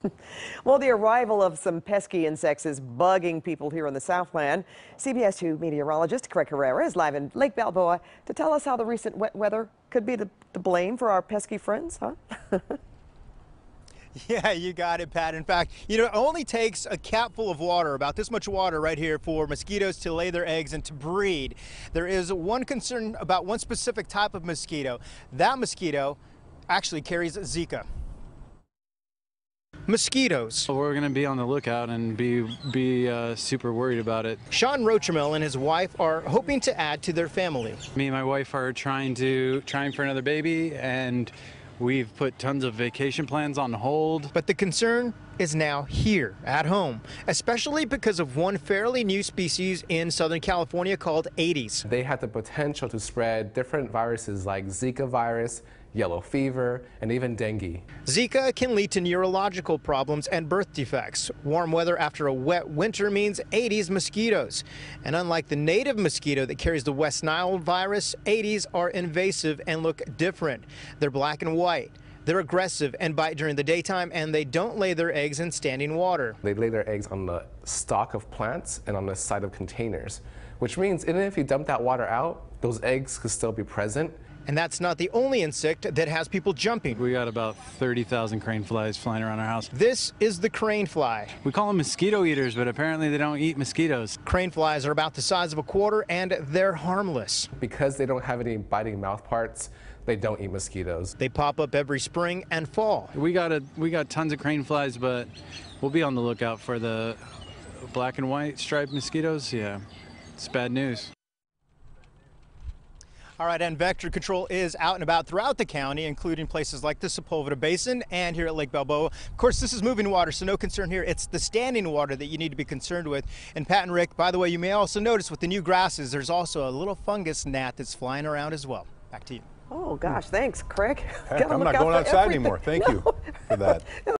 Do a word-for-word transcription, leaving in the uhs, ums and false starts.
Well, the arrival of some pesky insects is bugging people here in the Southland. C B S two meteorologist Craig Herrera is live in Lake Balboa to tell us how the recent wet weather could be the, the blame for our pesky friends, huh? Yeah, you got it, Pat. In fact, you know, it only takes a capful of water, about this much water right here, for mosquitoes to lay their eggs and to breed. There is one concern about one specific type of mosquito. That mosquito actually carries Zika. Mosquitoes. We're going to be on the lookout and be be uh, super worried about it. Sean Rotramel and his wife are hoping to add to their family. Me and my wife are trying to trying for another baby, and we've put tons of vacation plans on hold. But the concern is now here at home, especially because of one fairly new species in Southern California called Aedes. They have the potential to spread different viruses like Zika virus, yellow fever, and even dengue. Zika can lead to neurological problems and birth defects. Warm weather after a wet winter means Aedes mosquitoes. And unlike the native mosquito that carries the West Nile virus, Aedes are invasive and look different. They're black and white. They're aggressive and bite during the daytime, and they don't lay their eggs in standing water. They lay their eggs on the stalk of plants and on the side of containers, which means even if you dump that water out, those eggs could still be present. And that's not the only insect that has people jumping. We got about thirty thousand crane flies flying around our house. This is the crane fly. We call them mosquito eaters, but apparently they don't eat mosquitoes. Crane flies are about the size of a quarter, and they're harmless. Because they don't have any biting mouth parts, they don't eat mosquitoes. They pop up every spring and fall. We got a we got tons of crane flies, but we'll be on the lookout for the black and white striped mosquitoes. Yeah, it's bad news. All right, and vector control is out and about throughout the county, including places like the Sepulveda Basin and here at Lake Balboa. Of course, this is moving water, so no concern here. It's the standing water that you need to be concerned with. And Pat and Rick, by the way, you may also notice with the new grasses, there's also a little fungus gnat that's flying around as well. Back to you. Oh, gosh, thanks, Craig. I'm not going outside anymore. Thank no. you for that.